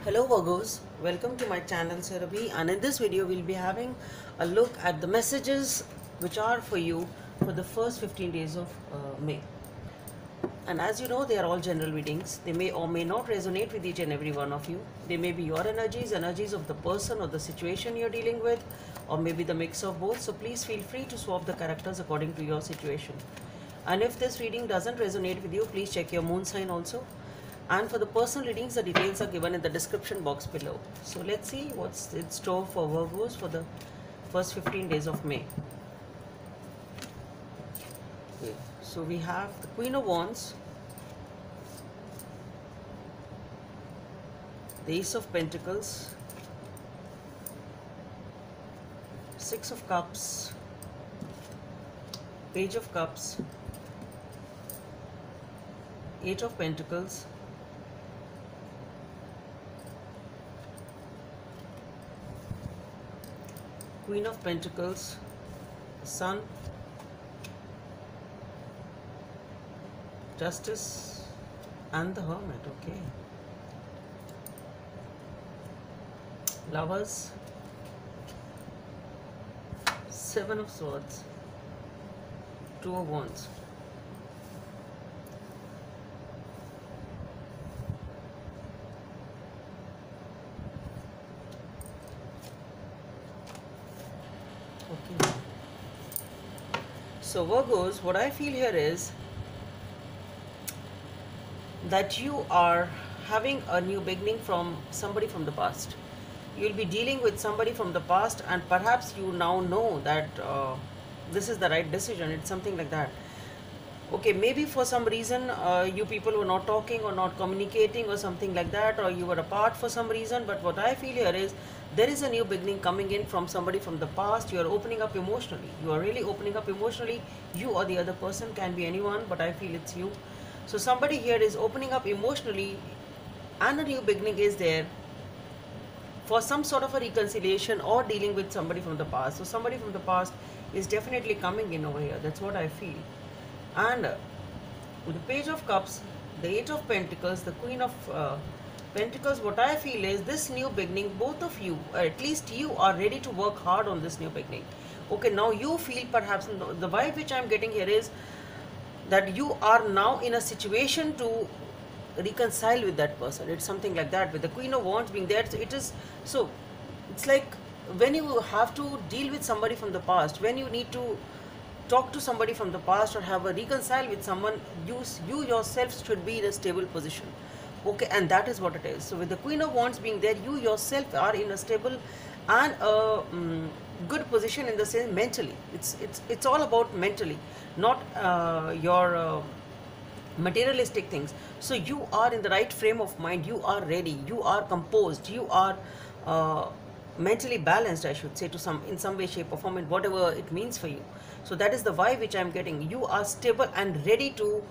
Hello Virgos, welcome to my channel Surabhi, and in this video we'll be having a look at the messages which are for you for the first 15 days of May. And as you know, they are all general readings. They may or may not resonate with each and every one of you. They may be your energies, energies of the person or the situation you're dealing with, or maybe the mix of both. So please feel free to swap the characters according to your situation. And if this reading doesn't resonate with you, please check your moon sign also. And for the personal readings, the details are given in the description box below. So let's see what's in store for Virgos for the first 15 days of May. Okay. So we have the Queen of Wands, the Ace of Pentacles, Six of Cups, Page of Cups, Eight of Pentacles, Queen of Pentacles, the Sun, Justice, and the Hermit. Okay. Lovers, Seven of Swords, Two of Wands. Okay. So Virgos, what I feel here is that you are having a new beginning from somebody from the past. You'll be dealing with somebody from the past, and perhaps you now know that this is the right decision. It's something like that. Okay, maybe for some reason you people were not talking or not communicating or something like that, or you were apart for some reason. But what I feel here is there is a new beginning coming in from somebody from the past. You are opening up emotionally. You are really opening up emotionally. You or the other person, can be anyone, but I feel it's you. So somebody here is opening up emotionally, and a new beginning is there for some sort of a reconciliation or dealing with somebody from the past. So somebody from the past is definitely coming in over here. That's what I feel. And with the Page of Cups, the Eight of Pentacles, the Queen of Pentacles, what I feel is this new beginning, both of you, or at least you, are ready to work hard on this new beginning. Okay, now you feel, perhaps the vibe which I'm getting here is that you are now in a situation to reconcile with that person. It's something like that, with the Queen of Wands being there. So it's like when you have to deal with somebody from the past, when you need to talk to somebody from the past or have a reconcile with someone, you yourself should be in a stable position. Okay, and that is what it is. So with the Queen of Wands being there, you yourself are in a stable and a good position, in the sense mentally. It's all about mentally, not your materialistic things. So you are in the right frame of mind. You are ready. You are composed. You are mentally balanced, I should say, in some way, shape, or form, in whatever it means for you. So that is the vibe which I am getting. You are stable and ready to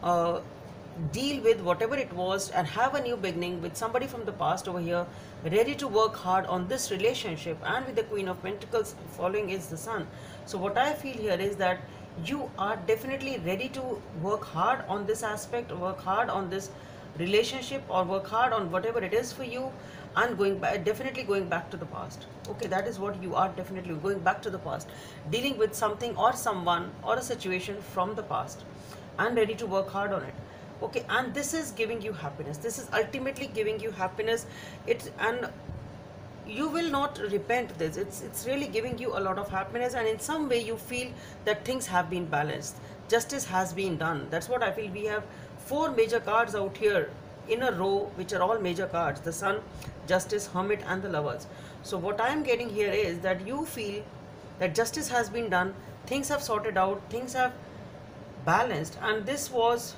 deal with whatever it was and have a new beginning with somebody from the past over here, ready to work hard on this relationship. And with the Queen of Pentacles following is the Sun. So what I feel here is that you are definitely ready to work hard on this aspect, work hard on this relationship, or work hard on whatever it is for you, and definitely going back to the past. Okay, that is what you are, definitely going back to the past, dealing with something or someone or a situation from the past, and ready to work hard on it. Okay, and this is giving you happiness. This is ultimately giving you happiness. And you will not repent this. It's really giving you a lot of happiness, and in some way you feel that things have been balanced. Justice has been done. That's what I feel. We have 4 major cards out here in a row, which are all major cards: the Sun, Justice, Hermit, and the Lovers. So what I am getting here is that you feel that justice has been done, things have sorted out, things have balanced, and this was,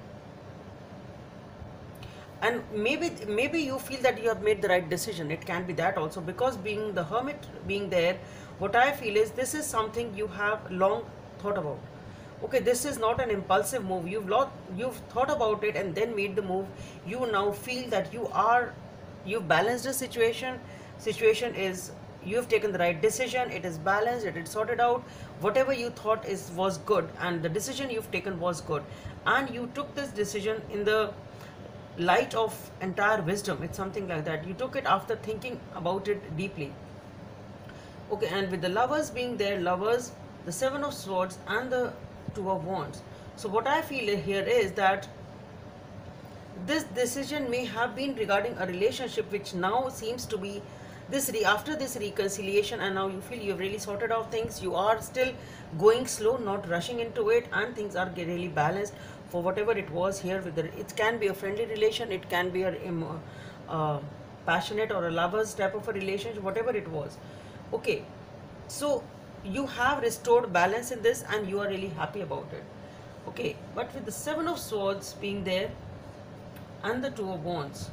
and maybe you feel that you have made the right decision. It can be that also, because being the Hermit being there, what I feel is this is something you have long thought about. Okay, this is not an impulsive move. You've thought about it and then made the move. You now feel that you've balanced the situation. Situation is, you have taken the right decision. It is balanced. It is sorted out. Whatever you thought was good, and the decision you've taken was good, and you took this decision in the light of entire wisdom. It's something like that. You took it after thinking about it deeply. Okay, and with the lovers being there, lovers, the seven of swords and the two of wands. So what I feel here is that this decision may have been regarding a relationship which now seems to be after this reconciliation, and now you feel you've really sorted out things. You are still going slow, not rushing into it, and things are really balanced for whatever it was here. With it can be a friendly relation, it can be a passionate or a lovers type of a relationship, whatever it was. Okay, so you have restored balance in this and you are really happy about it. Okay, but with the seven of swords being there and the two of wands,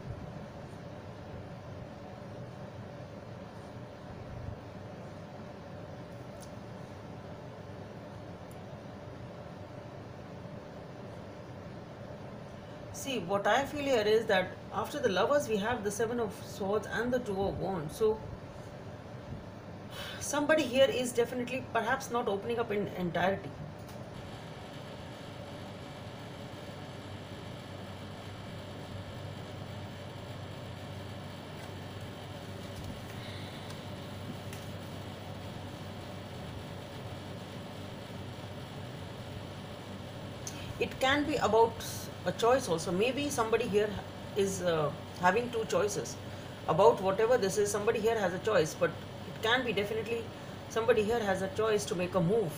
see, what I feel here is that after the lovers we have the seven of swords and the two of wands. So somebody here is definitely perhaps not opening up in entirety. It can be about a choice also. Maybe somebody here is having two choices about whatever this is. Somebody here has a choice, but it can be definitely somebody here has a choice to make a move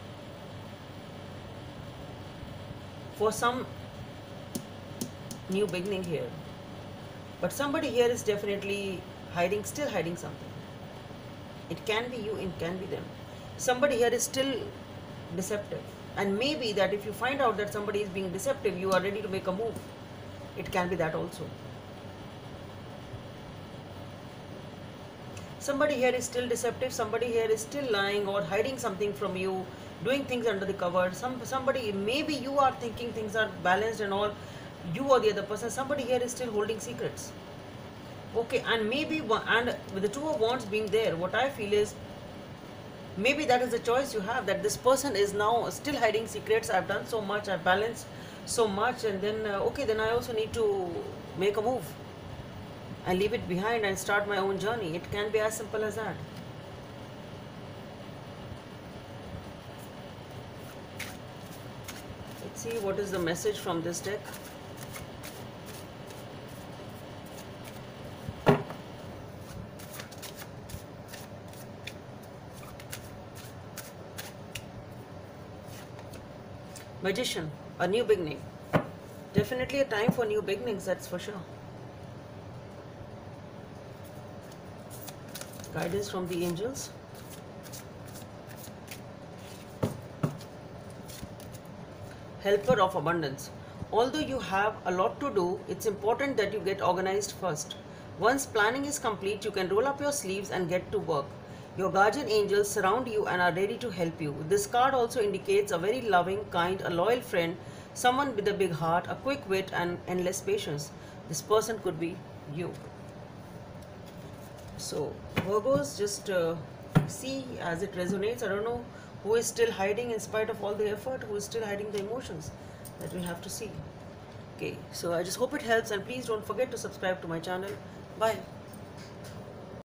for some new beginning here. But somebody here is definitely hiding, still hiding something. It can be you, it can be them. Somebody here is still deceptive. And maybe that if you find out that somebody is being deceptive, you are ready to make a move. It can be that also. Somebody here is still deceptive, somebody here is still lying or hiding something from you, doing things under the cover. Somebody, maybe you are thinking things are balanced and all, you or the other person, somebody here is still holding secrets. Okay, and maybe, and with the two of wands being there, what I feel is, maybe that is the choice you have, that this person is now still hiding secrets. I've done so much, I've balanced so much, and then okay, then I also need to make a move and leave it behind and start my own journey. It can be as simple as that. Let's see what is the message from this deck. Magician, a new beginning. Definitely a time for new beginnings, that's for sure. Guidance from the angels. Helper of abundance. Although you have a lot to do, it's important that you get organized first. Once planning is complete, you can roll up your sleeves and get to work. Your guardian angels surround you and are ready to help you. This card also indicates a very loving, kind, a loyal friend, someone with a big heart, a quick wit and endless patience. This person could be you. So, Virgos, just see as it resonates. I don't know who is still hiding in spite of all the effort, who is still hiding the emotions. That we'll have to see. Okay, so I just hope it helps, and please don't forget to subscribe to my channel. Bye.